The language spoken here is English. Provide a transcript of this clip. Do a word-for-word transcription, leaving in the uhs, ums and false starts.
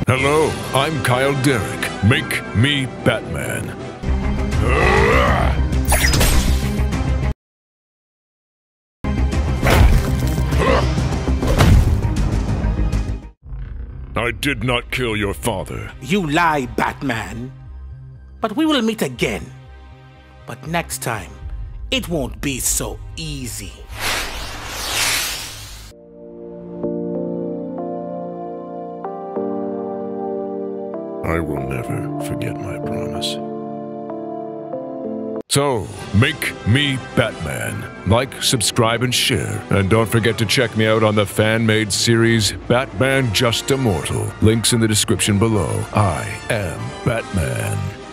Hello, I'm Kyle Derrick. Make me Batman. I did not kill your father. You lie, Batman. But we will meet again. But next time, it won't be so easy. I will never forget my promise. So, make me Batman. Like, subscribe, and share. And don't forget to check me out on the fan-made series, Batman Just Immortal. Links in the description below. I am Batman.